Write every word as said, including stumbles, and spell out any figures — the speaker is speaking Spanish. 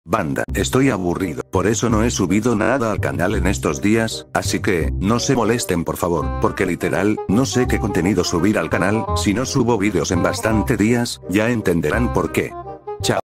Banda, estoy aburrido, por eso no he subido nada al canal en estos días, así que, no se molesten por favor, porque literal, no sé qué contenido subir al canal, si no subo vídeos en bastante días, ya entenderán por qué. Chao.